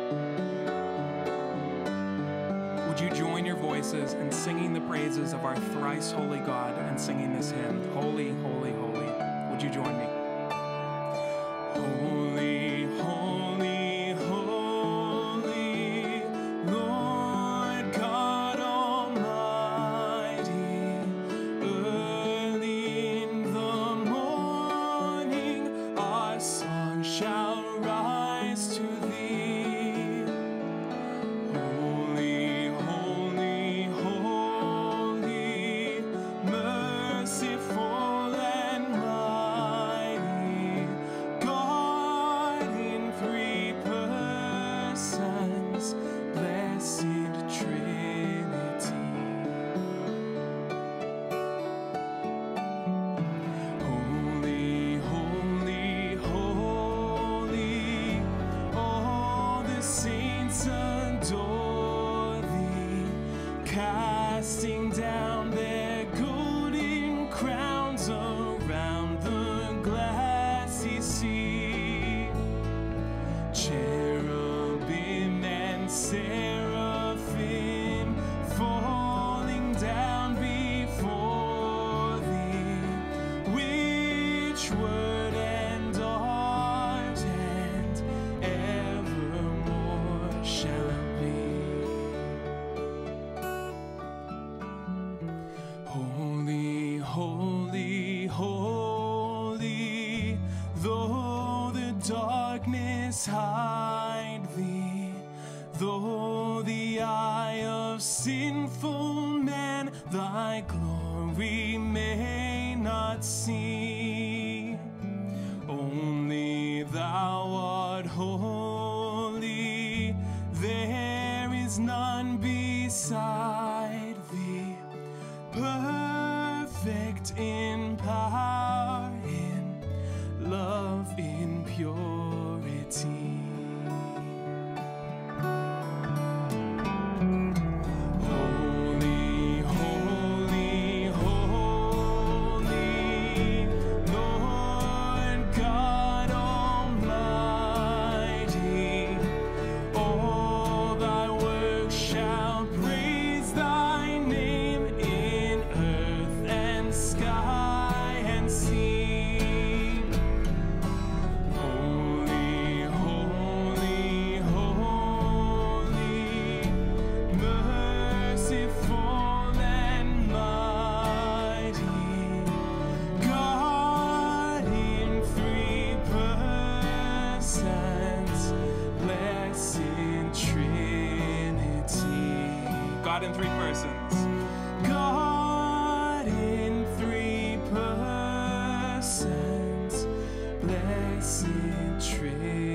Would you join your voices in singing the praises of our thrice holy God and singing this hymn, Holy, Holy, Holy? Would you join me? Holy, holy, holy, Lord God Almighty, early in the morning our song shall rise to thee. Holy, holy, holy, merciful and mighty, God in three persons, blessed Trinity. Holy, holy, holy, all the saints adore thee, casting down their golden crowns around the glassy sea. Cherubim and seraphim falling down before thee, which word and art and evermore shall be. Holy, holy, holy, though the darkness hide thee, though the eye of sinful man thy glory may not see, only thou art holy, there is none beside thee, perfect in power, in love, in purity. Holy, holy, holy, Lord God Almighty, all thy works shall praise thy name in earth and sky and sea. Holy, holy, holy, merciful and mighty, God in three persons, blessed Trinity. God in three persons. God in three persons, blessed Trinity.